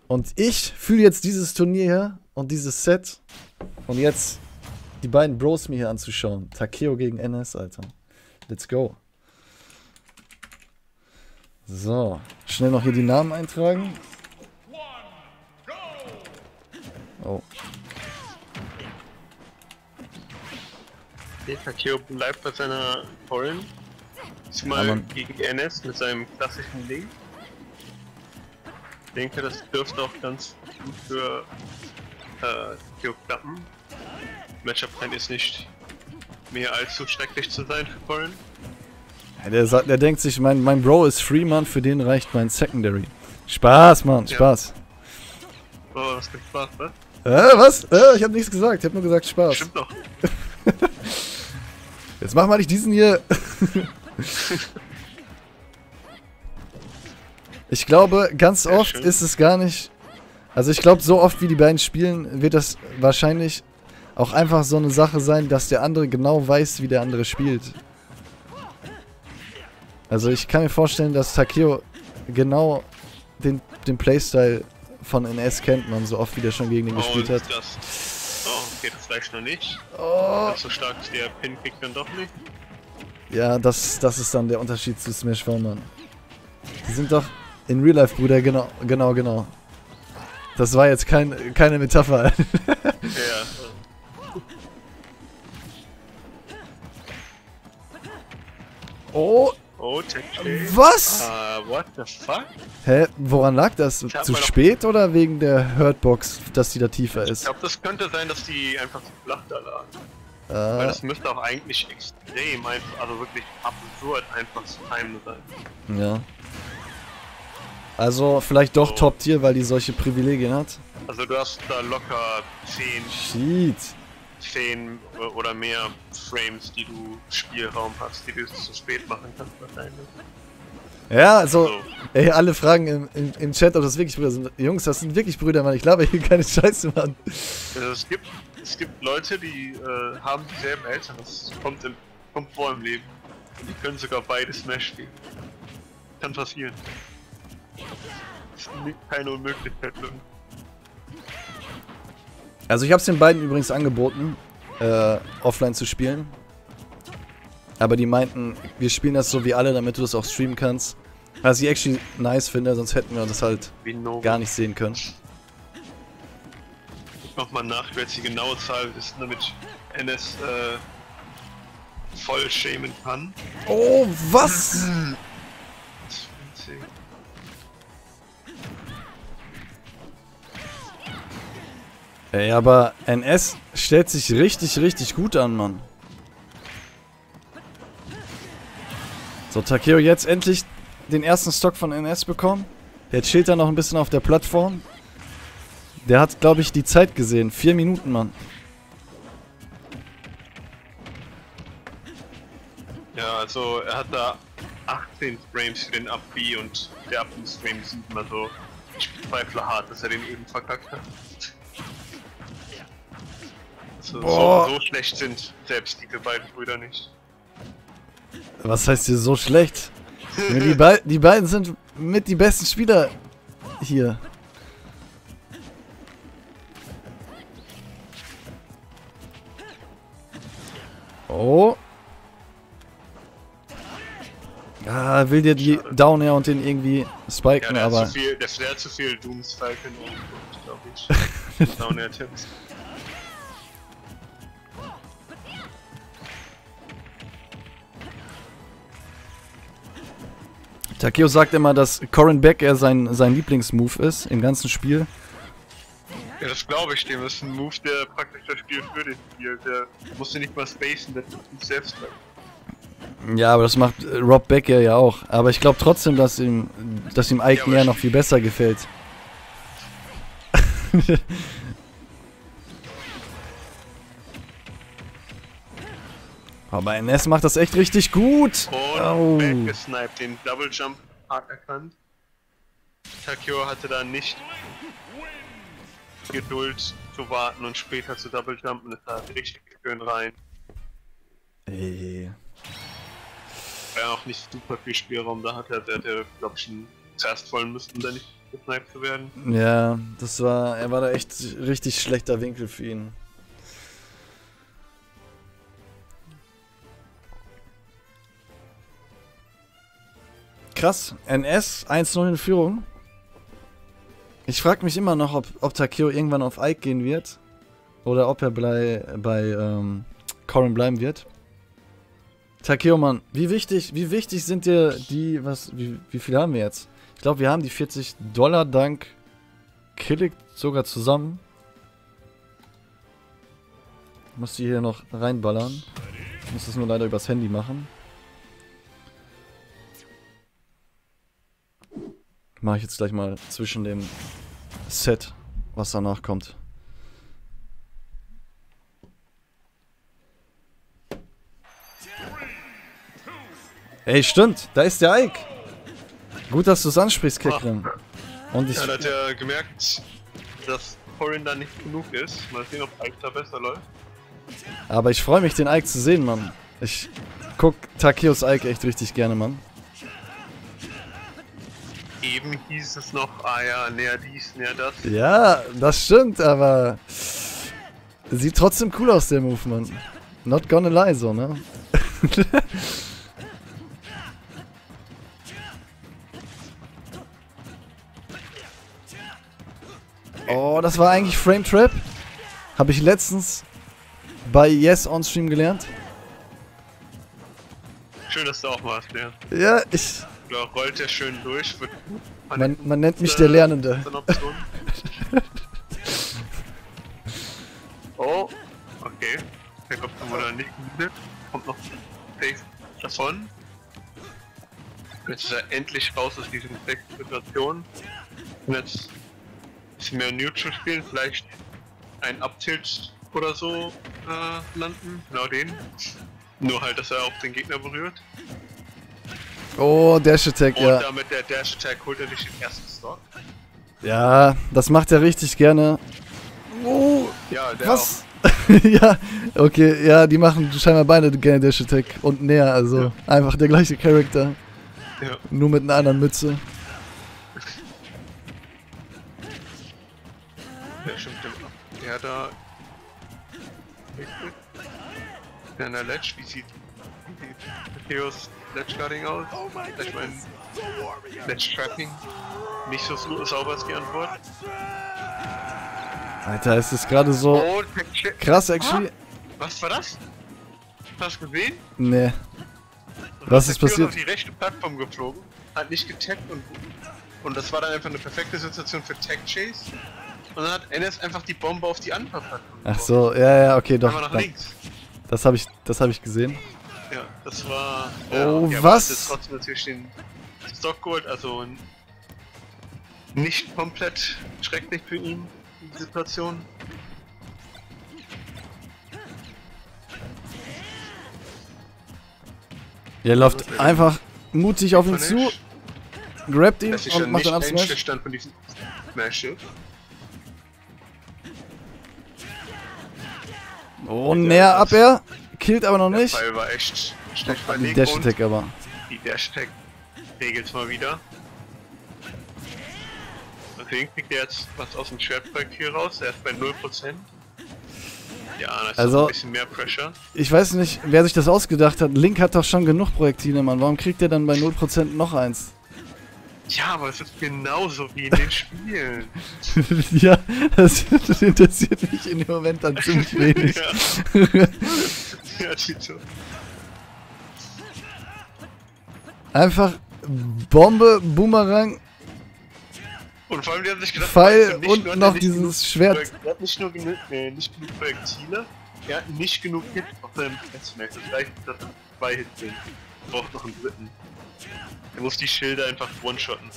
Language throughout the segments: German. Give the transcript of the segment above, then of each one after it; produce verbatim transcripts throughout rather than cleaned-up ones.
Und ich fühle jetzt dieses Turnier hier und dieses Set. Und jetzt die beiden Bros mir hier anzuschauen. Takeo gegen N S, Alter. Let's go. So, schnell noch hier die Namen eintragen. Oh. Der Takeo bleibt bei seiner Foreign. Diesmal Ja, gegen N S mit seinem klassischen Link. Ich denke, das dürfte auch ganz gut für äh, Takeo klappen. Matchup-Plan ist nicht mehr allzu schrecklich zu sein für Foreign. Ja, der, sagt, der denkt sich, mein, mein Bro ist Free, Mann, für den reicht mein Secondary. Spaß, Mann, Spaß. Ja. Oh, was gibt Spaß, was? Äh, was? Äh, ich hab nichts gesagt, ich hab nur gesagt Spaß. Stimmt doch. Jetzt mach mal nicht diesen hier. Ich glaube, ganz Sehr oft schön. ist es gar nicht... Also ich glaube, so oft wie die beiden spielen, wird das wahrscheinlich auch einfach so eine Sache sein, dass der andere genau weiß, wie der andere spielt. Also ich kann mir vorstellen, dass Takeo genau den, den Playstyle von N S kennt, man, so oft wie der schon gegen ihn gespielt Und hat. Das, oh, okay, das reicht noch nicht. Oh. Ganz so stark ist der Pin-Kick dann doch nicht. Ja, das, das ist dann der Unterschied zu Smash vier, Mann. Die sind doch in Real Life, Bruder, genau, genau, genau. Das war jetzt kein, keine Metapher. Ja. Oh, Oh, Tech-Kick. was? Uh, what the fuck? Hä, woran lag das? Ich hab Zu mal noch- spät oder wegen der Hurtbox, dass die da tiefer Ich ist? glaube, das könnte sein, dass die einfach zu flach da lagen. Weil Äh, das müsste auch eigentlich extrem einfach, also wirklich absurd einfach zu timen sein. ja. Also vielleicht doch So. Top-Tier, weil die solche Privilegien hat. Also du hast da locker zehn, Shit. zehn oder mehr Frames, die du Spielraum hast, die du zu spät machen kannst wahrscheinlich. Ja, also, So. ey, alle fragen im, im, im Chat, ob das wirklich Brüder sind. Jungs, das sind wirklich Brüder, Mann. Ich glaube hier keine Scheiße, Mann. Also es gibt, es gibt Leute, die äh, haben dieselben Eltern, das kommt, im, kommt vor im Leben. Und die können sogar beide Smash spielen. Kann passieren. Ist nicht keine Unmöglichkeit, Leute. Also ich habe es den beiden übrigens angeboten, äh, offline zu spielen. Aber die meinten, wir spielen das so wie alle, damit du das auch streamen kannst. Was ich actually nice finde, sonst hätten wir das halt Wie Nova. gar nicht sehen können. Ich mach mal nach, wer jetzt die genaue Zahl ist, damit N S äh, voll shamen kann. Oh, was? zwanzig. Ey, aber N S stellt sich richtig, richtig gut an, Mann. So, Takeo jetzt endlich den ersten Stock von N S bekommen. Der chillt da noch ein bisschen auf der Plattform. Der hat, glaube ich, die Zeit gesehen. Vier Minuten, Mann. Ja, also er hat da achtzehn Frames für den Up-B und der Up-B-Stream sieht immer so, ich bezweifle hart, dass er den eben verkackt hat. Also, Boah. so, so schlecht sind selbst die beiden Brüder nicht. Was heißt hier so schlecht? Die, be die beiden sind mit die besten Spieler hier. Oh. Ah, will dir die Schade. Down Air und den irgendwie Ja, spiken, der aber... hat zu viel, der, der hat zu viel Dooms Falcon und, glaube ich. Down Air Tipps. Takeo sagt immer, dass Corin Beck sein, sein Lieblingsmove ist im ganzen Spiel. Ja, das glaube ich dem. Das ist ein Move, der praktisch das Spiel für dich spielt. Der musste nicht mal spacen, der tut sich selbst weg. Ja, aber das macht äh, Rob Becker ja auch. Aber ich glaube trotzdem, dass ihm, dass ihm Ike Ja, ja, noch viel besser gefällt. Aber N S macht das echt richtig gut. Und Oh. weggesniped, den Double Jump hart erkannt. Takeo hatte da nicht Geduld zu warten und später zu Double Jumpen. Das war richtig schön rein. Ey. War ja auch nicht super viel Spielraum da hatte. Der hätte, glaube ich, schon zuerst fallen müssen, wenn nicht gesniped zu werden. Ja, das war, er war da echt richtig schlechter Winkel für ihn. Krass, N S eins null in Führung. Ich frage mich immer noch, ob, ob Takeo irgendwann auf Ike gehen wird. Oder ob er bei, bei ähm, Corrin bleiben wird. Takeo, Mann, wie wichtig, wie wichtig sind dir die, was, wie, wie viel haben wir jetzt? Ich glaube, wir haben die vierzig Dollar dank Killik sogar zusammen. Ich muss die hier noch reinballern. Ich muss das nur leider übers Handy machen. Mache ich jetzt gleich mal zwischen dem Set, was danach kommt. Ey, stimmt, da ist der Ike. Gut, dass du es ansprichst, Kekrim. Und ich. Ja, da hat er gemerkt, dass Corrin da nicht genug ist. Mal sehen, ob Ike da besser läuft. Aber ich freue mich, den Ike zu sehen, Mann. Ich guck Takeos Ike echt richtig gerne, Mann. Eben hieß es noch, ah ja, näher dies, näher das. Ja, das stimmt, aber sieht trotzdem cool aus, der Move, Mann. Not gonna lie, so, ne? Oh, das war eigentlich Frame Trap. Habe ich letztens bei Yes on Stream gelernt. Schön, dass du auch mal was lernst. Ja, ich... Da rollt der schön durch, wird gut. Man, man nennt mich der Lernende. Oh, okay. Der kommt dann wohl nicht mit. Kommt noch safe davon. Jetzt ist er endlich raus aus diesen schlechten Situationen. Und jetzt ein bisschen mehr Neutral spielen, vielleicht ein Uptilt oder so äh, landen. Genau den. Nur halt, dass er auch den Gegner berührt. Oh, Dash Attack, ja. Und damit der Dash Attack holt er sich den ersten Stock. Ja, das macht er richtig gerne. Oh, ja, der was? Ja, okay, ja, die machen scheinbar beide gerne Dash Attack und näher, also ja. Einfach der gleiche Charakter. Ja. Nur mit einer anderen Mütze. Ja, stimmt, der da... Der in der Ledge, wie sieht Takeos Ledge Guarding aus? Ich meine, Ledge Trapping. Nicht so sauber ist die Antwort. Alter, ist das gerade so oh, krass, actually. Was war das? Hast du gesehen? Nee. Was ist passiert? Ist auf die rechte Plattform geflogen, hat nicht getaggt und und das war dann einfach eine perfekte Situation für Tag Chase. Und dann hat N S einfach die Bombe auf die andere Plattform. Ach so, ja, ja, okay, doch. Nach links. Das habe ich, das habe ich gesehen. Ja, das war. Oh, ja, was? Jetzt trotzdem natürlich den Stock geholt, also nicht komplett schrecklich für ihn, die Situation. Er läuft einfach mutig auf ihn zu, grabt ihn das ist und macht dann ab Smash. Stand von diesem Smash. Oh, näher ab er. Killt aber noch nicht. Der Fall war echt schlecht Die verlegt. Dash Attack aber. Die Dash Attack regelt's mal wieder. Deswegen kriegt er jetzt was aus dem Schwertprojekt hier raus. Er ist bei null Prozent. Ja, das ist also, ein bisschen mehr Pressure. Ich weiß nicht, wer sich das ausgedacht hat. Link hat doch schon genug Projektile, Mann. Warum kriegt er dann bei null Prozent noch eins? Ja, aber es ist genauso wie in den Spielen. Ja, das, das interessiert mich in dem Moment dann ziemlich wenig. Ja. Ja, Tito. Einfach Bombe, Boomerang, und vor allem, die haben sich gedacht, Pfeil nicht und nur, noch nicht dieses genug, Schwert. Er hat nicht nur genug, äh, nicht genug Projektile, er hat nicht genug Hits auf seinem Testmatch. Das reicht, dass er zwei Hits sind. Er braucht noch einen dritten. Er muss die Schilde einfach one-shotten.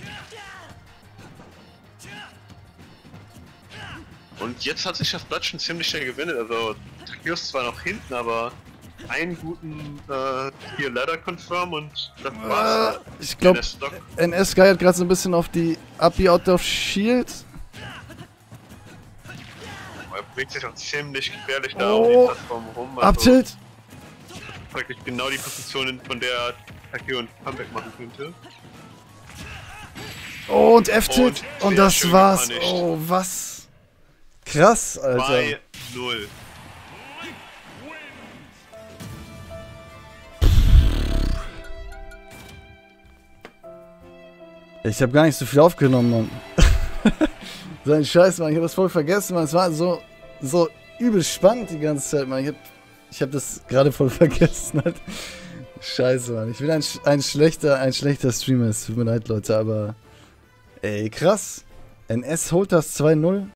Und jetzt hat sich das Blatt schon ziemlich schnell gewendet. Also, Takeo ist zwar noch hinten, aber einen guten äh, hier Ladder Confirm und das war's. Äh, ich glaube, N S Sky hat gerade so ein bisschen auf die Up out of Shield. Er bewegt sich auch ziemlich gefährlich da oh, um die Plattform rum. Also Up-Tilt. praktisch genau die Position, von der Takeo ein Comeback machen könnte. Oh, und F-Tilt. Und Und, sehr das schön war's. gepunished. Oh, was? Krass, Alter. zwei null. Ich habe gar nicht so viel aufgenommen, Mann. So ein Scheiß, Mann. Ich habe das voll vergessen, Mann. Es war so, so übel spannend die ganze Zeit, Mann. Ich habe ich hab das gerade voll vergessen, halt. Scheiße, Mann. Ich bin ein, ein schlechter, ein schlechter Streamer. Es tut mir leid, Leute, aber... Ey, krass. N S holt das zwei null.